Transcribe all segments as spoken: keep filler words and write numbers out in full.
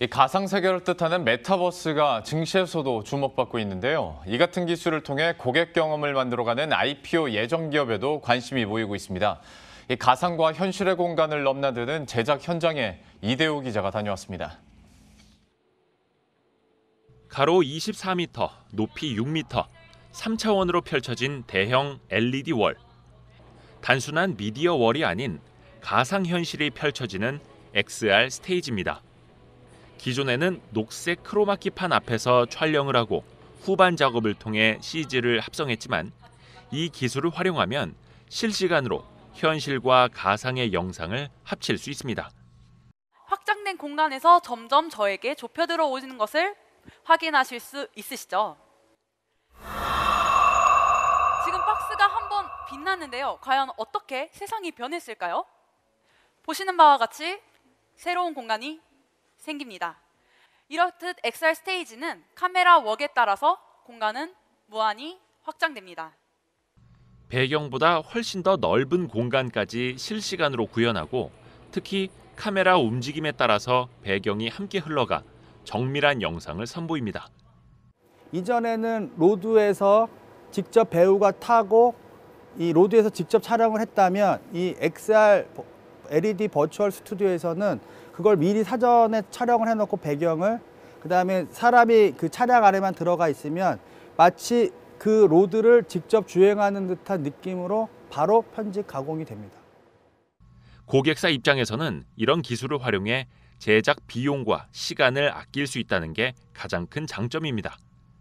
이 가상세계를 뜻하는 메타버스가 증시에서도 주목받고 있는데요. 이 같은 기술을 통해 고객 경험을 만들어가는 아이피오 예정 기업에도 관심이 모이고 있습니다. 이 가상과 현실의 공간을 넘나드는 제작 현장에 이대호 기자가 다녀왔습니다. 가로 이십사 미터, 높이 육 미터, 삼 차원으로 펼쳐진 대형 엘이디 월. 단순한 미디어 월이 아닌 가상현실이 펼쳐지는 엑스알 스테이지입니다. 기존에는 녹색 크로마키판 앞에서 촬영을 하고 후반 작업을 통해 씨지를 합성했지만 이 기술을 활용하면 실시간으로 현실과 가상의 영상을 합칠 수 있습니다. 확장된 공간에서 점점 저에게 좁혀 들어오는 것을 확인하실 수 있으시죠? 지금 박스가 한번 빛났는데요. 과연 어떻게 세상이 변했을까요? 보시는 바와 같이 새로운 공간이 생깁니다. 이렇듯 엑스알 스테이지는 카메라 웍에 따라서 공간은 무한히 확장됩니다. 배경보다 훨씬 더 넓은 공간까지 실시간으로 구현하고 특히 카메라 움직임에 따라서 배경이 함께 흘러가 정밀한 영상을 선보입니다. 이전에는 로드에서 직접 배우가 타고 이 로드에서 직접 촬영을 했다면 이 엑스알 엘이디 버추얼 스튜디오에서는 그걸 미리 사전에 촬영을 해놓고 배경을 그다음에 사람이 그 차량 안에만 들어가 있으면 마치 그 로드를 직접 주행하는 듯한 느낌으로 바로 편집 가공이 됩니다. 고객사 입장에서는 이런 기술을 활용해 제작 비용과 시간을 아낄 수 있다는 게 가장 큰 장점입니다.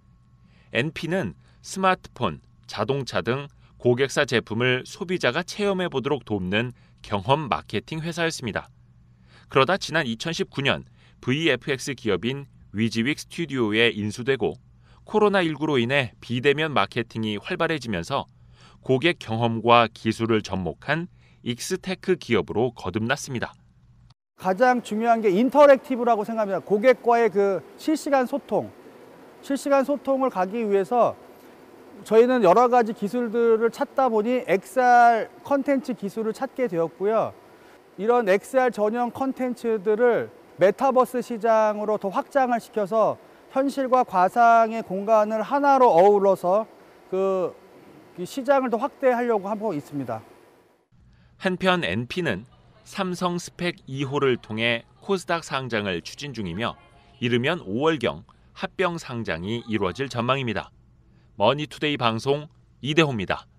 엔피는 스마트폰, 자동차 등 고객사 제품을 소비자가 체험해 보도록 돕는 경험 마케팅 회사였습니다. 그러다 지난 이천십구 년 브이에프엑스 기업인 위즈윅 스튜디오에 인수되고 코로나십구로 인해 비대면 마케팅이 활발해지면서 고객 경험과 기술을 접목한 익스테크 기업으로 거듭났습니다. 가장 중요한 게 인터랙티브라고 생각합니다. 고객과의 그 실시간 소통, 실시간 소통을 가기 위해서 저희는 여러 가지 기술들을 찾다 보니 엑스알 컨텐츠 기술을 찾게 되었고요. 이런 엑스알 전용 컨텐츠들을 메타버스 시장으로 더 확장을 시켜서 현실과 가상의 공간을 하나로 어우러서 그 시장을 더 확대하려고 하고 있습니다. 한편 엔피는 삼성 스펙 이 호를 통해 코스닥 상장을 추진 중이며 이르면 오월경 합병 상장이 이루어질 전망입니다. 머니투데이 방송 이대호입니다.